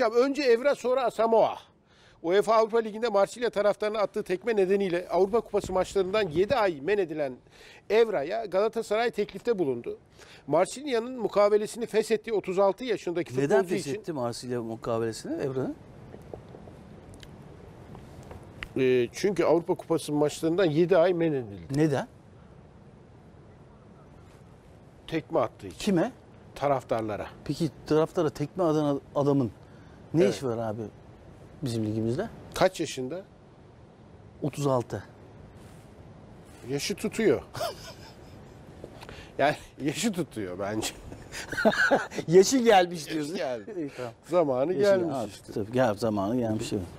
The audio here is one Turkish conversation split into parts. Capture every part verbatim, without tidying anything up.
Hocam önce Evra sonra Asamoah. UEFA Avrupa Ligi'nde Marsilya taraftarına attığı tekme nedeniyle Avrupa Kupası maçlarından yedi ay men edilen Evra'ya Galatasaray teklifte bulundu. Marsilya'nın mukavelesini feshettiği otuz altı yaşındaki futbolcu Neden için... feshetti için, Marsilya mukavelesini Evra'nın? E, çünkü Avrupa Kupası maçlarından yedi ay men edildi. Neden? Tekme attığı için. Kime? Taraftarlara. Peki taraftara tekme atan adamın ne Evet. işi var abi bizim ligimizde? Kaç yaşında? otuz altı. Yaşı tutuyor. Yani yaşı tutuyor bence. Yaşı gelmiş diyorsun. Geldi. İyi, tamam. Zamanı Yaşı gelmiş gel- işte. Tabii gel zamanı gelmiş. Evet.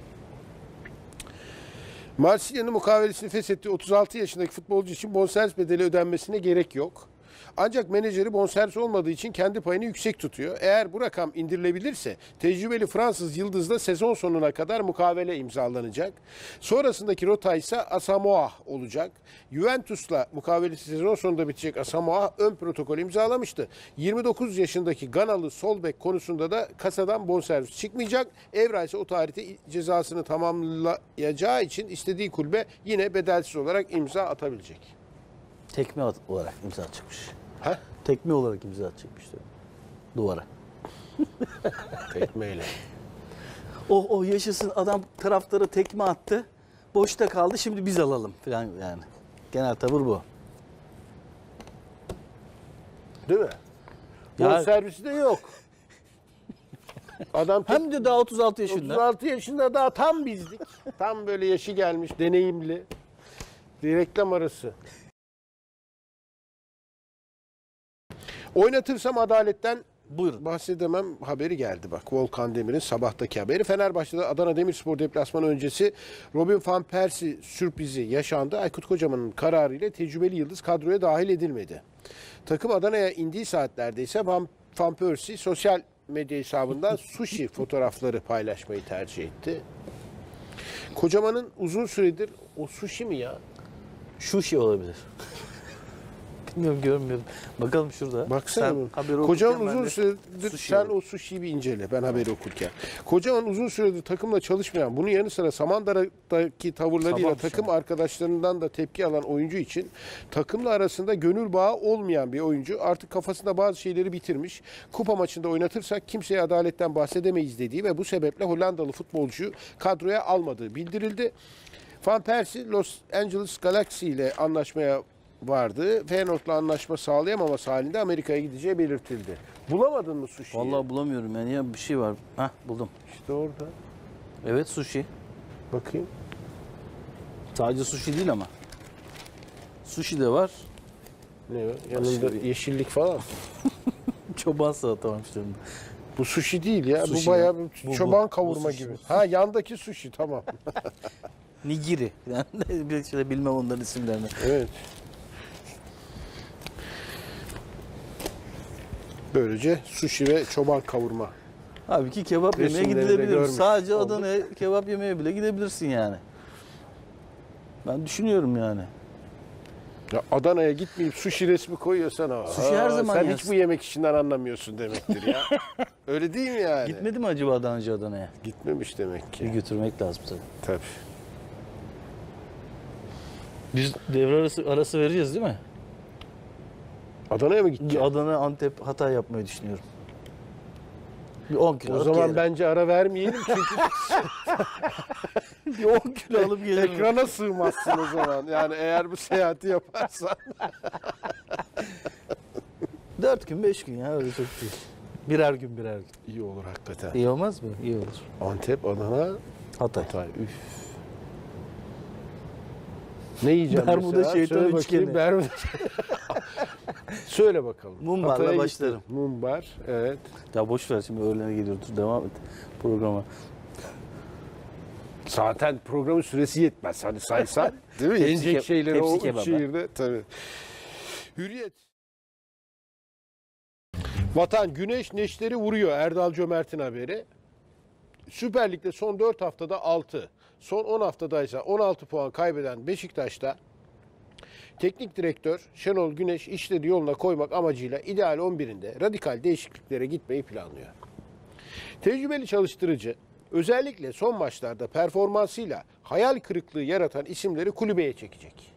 Marsilya'nın mukavelesini feshettiği otuz altı yaşındaki futbolcu için bonservis bedeli ödenmesine gerek yok. Ancak menajeri bonservis olmadığı için kendi payını yüksek tutuyor. Eğer bu rakam indirilebilirse tecrübeli Fransız yıldızla sezon sonuna kadar mukavele imzalanacak. Sonrasındaki rota ise Asamoah olacak. Juventus'la mukavelesi sezon sonunda bitecek Asamoah ön protokol imzalamıştı. yirmi dokuz yaşındaki Ganalı sol bek konusunda da kasadan bonservis çıkmayacak. Evra ise o tarihte cezasını tamamlayacağı için istediği kulübe yine bedelsiz olarak imza atabilecek. Tekme at- olarak imza çıkmış. Ha? Tekme olarak imza çıkmış diyor. Duvara. Tekmeyle. O, o yaşasın adam taraftara tekme attı. Boşta kaldı şimdi biz alalım falan yani. Genel tavır bu. Değil mi? Ya- Bonservisi de yok. Adam Hem de daha otuz altı yaşında. otuz altı yaşında daha tam bizlik. Tam böyle yaşı gelmiş, deneyimli. Bir reklam arası. Oynatırsam adaletten Buyurun. bahsedemem haberi geldi bak. Volkan Demir'in sabahtaki haberi. Fenerbahçe'de Adana Demirspor deplasmanı öncesi Robin van Persie sürprizi yaşandı. Aykut Kocaman'ın kararıyla tecrübeli yıldız kadroya dahil edilmedi. Takım Adana'ya indiği saatlerde ise Van, van Persie sosyal medya hesabından sushi fotoğrafları paylaşmayı tercih etti. Kocaman'ın uzun süredir o sushi mi ya? Şu şey olabilir. Bilmiyorum görmüyorum. Bakalım şurada. Baksana. Sen bu. haberi Kocaman okurken ben uzun de süredir sushi sen alayım. o sushi'yi bir incele ben haberi okurken. Kocaman uzun süredir takımla çalışmayan, bunun yanı sıra Samandıra'daki tavırlarıyla Sabahmış takım yani. arkadaşlarından da tepki alan oyuncu için takımla arasında gönül bağı olmayan bir oyuncu artık kafasında bazı şeyleri bitirmiş. Kupa maçında oynatırsak kimseye adaletten bahsedemeyiz dediği ve bu sebeple Hollandalı futbolcuyu kadroya almadığı bildirildi. Van Persie Los Angeles Galaxy ile anlaşmaya vardı. Feyenoord'la anlaşma sağlayamaması halinde Amerika'ya gideceği belirtildi. Bulamadın mı sushi'yi? Vallahi bulamıyorum yani ya bir şey var. Hah buldum. İşte orada. Evet sushi. Bakayım. Sadece sushi değil ama. Sushi de var. Ne o? Yanında Başka- yeşillik falan. Çoban salata varmış yanında. Bu sushi değil ya. Sushi bu bayağı ya. bir Bu- çoban bu- kavurma bu sushi, gibi. bu Ha yandaki sushi tamam. Nigiri. Yani bir şey bilmem onların isimlerini. Evet. Böylece sushi ve çoban kavurma. Halbuki kebap yemeye Resimlerini de gidilebilir. görmüş Sadece olduk. Adana'ya kebap yemeye bile gidebilirsin yani. Ben düşünüyorum yani. Ya Adana'ya gitmeyip sushi resmi koyuyorsan ha. Sushi her zaman sen yersin. hiç bu yemek işinden anlamıyorsun demektir ya. Öyle değil mi yani? Gitmedi mi acaba Adanacı Adana'ya? Gitmemiş demek Bir ki. götürmek lazım tabii. Tabii. Biz devre arası, arası vereceğiz değil mi? Adana'ya mı gideceksin? Adana, Antep, Hatay yapmayı düşünüyorum. Bir on kilo O alıp zaman gelirim. bence ara vermeyelim çünkü Bir on kilo alıp gelirim. ekrana sığmazsın o zaman. Yani eğer bu seyahati yaparsan. Dört gün, beş gün ya öyle çok değil. Birer gün, birer gün. İyi olur hakikaten. İyi olmaz mı? İyi olur. Antep, Adana, Hatay. Hatay. Üf. Ne yiyeceğim Bermuda mesela? şeytan Söyle bakayım. üçgeni. Bermuda. Söyle bakalım. Mumbarla Hatay'a gittin. başlarım. Mumbar, evet. Ya boş ver şimdi öğlene geliyordur. Devam et programa. Zaten programın süresi yetmez. Hani saysan değil mi? Tepsi Yenecek ke- şeyleri tepsi o üç kebabı. şehirde. Tabii. Hürriyet. Vatan güneş neşteri vuruyor. Erdal Cömert'in haberi. Süper Lig'de son dört haftada altı. Son on haftadaysa on altı puan kaybeden Beşiktaş'ta teknik direktör Şenol Güneş işleri yoluna koymak amacıyla ideal on birinde radikal değişikliklere gitmeyi planlıyor. Tecrübeli çalıştırıcı özellikle son maçlarda performansıyla hayal kırıklığı yaratan isimleri kulübeye çekecek.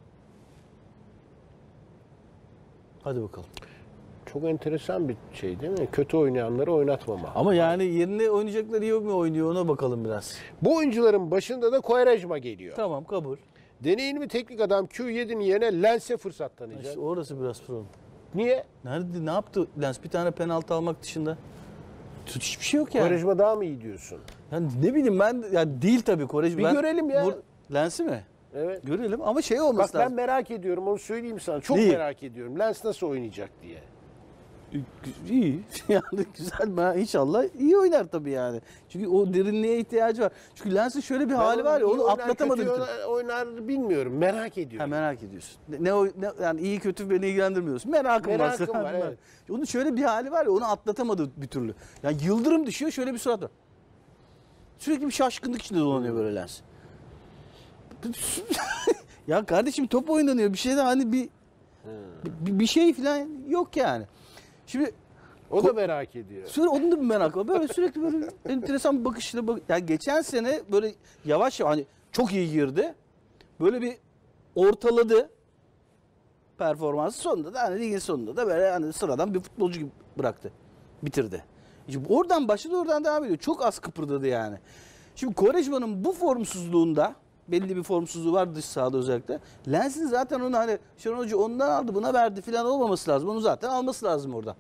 Hadi bakalım. Çok enteresan bir şey değil mi? Kötü oynayanları oynatmama. Ama yani yerine oynayacaklar iyi mi oynuyor ona bakalım biraz. Bu oyuncuların başında da Quaresma geliyor. Tamam, kabul. Deneyimli teknik adam Q yedi'nin yerine Lens'e fırsat tanıyacak. İşte orası biraz problem. Niye? Nerede, ne yaptı Lens? Bir tane penaltı almak dışında. Hiçbir şey yok yani. Quaresma daha mı iyi diyorsun? Yani ne bileyim ben, ya değil tabii Quaresma. Bir Ben- görelim ya. Bur- Lens'i mi? Evet. Görelim ama şey Bak olması ben lazım. merak ediyorum, onu söyleyeyim sana. Çok Neyi? merak ediyorum. Lens nasıl oynayacak diye. İyi. Yani güzel. Ben inşallah iyi oynar tabii yani. Çünkü o derinliğe ihtiyacı var. Çünkü Lens'in şöyle bir hali var ya, iyi onu oynar, atlatamadı. kötü bir türlü. oynar, oynar bilmiyorum. Merak Ha, ediyorum. merak ediyorsun. Ne, ne, o- ne- yani iyi kötü beni ilgilendirmiyorsun. Merakım, Merakım var. var, evet. Onun şöyle bir hali var ya, onu atlatamadı bir türlü. Yani yıldırım düşüyor, şöyle bir surat var. Sürekli bir şaşkınlık içinde dolanıyor böyle Lens. Ya kardeşim, top oynanıyor. Bir şey de hani bir bir, bir şey falan yok yani. Şimdi O da merak ediyor. Sürekli onun da bir merak var. Böyle sürekli böyle enteresan bir bakışla bak. Yani geçen sene böyle yavaş yavaş, hani çok iyi girdi. Böyle bir ortaladı performansı, sonunda da hani ligin sonunda da böyle hani sıradan bir futbolcu gibi bıraktı. Bitirdi. Şimdi oradan başladı, oradan devam ediyor. Çok az kıpırdadı yani. Şimdi Quaresma'nın bu formsuzluğunda, belli bir formsuzluğu var dış sahada özellikle. Lens'in zaten onu hani Şenol Hoca ondan aldı buna verdi falan olmaması lazım. Onu zaten alması lazım oradan.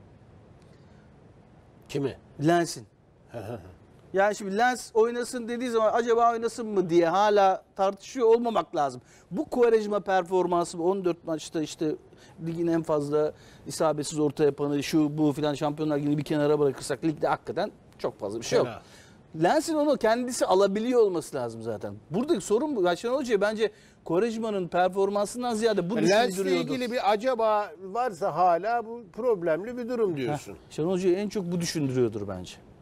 Kimi? Lens'in. Yani şimdi Lens oynasın dediği zaman acaba oynasın mı diye hala tartışıyor olmamak lazım. Bu Quaresma performansı on dört maçta işte ligin en fazla isabetsiz orta yapanı, şu bu filan, Şampiyonlar Ligi'ni bir kenara bırakırsak ligde hakikaten çok fazla bir şey yok. Fena. Lens'in onu kendisi alabiliyor olması lazım zaten. Buradaki sorun bu. Şenol Hoca bence Quaresma'nın performansından ziyade bu Lens'le düşündürüyordu. ilgili bir acaba varsa hala bu problemli bir durum diyorsun. Şenol Hoca'yı en çok bu düşündürüyordur bence.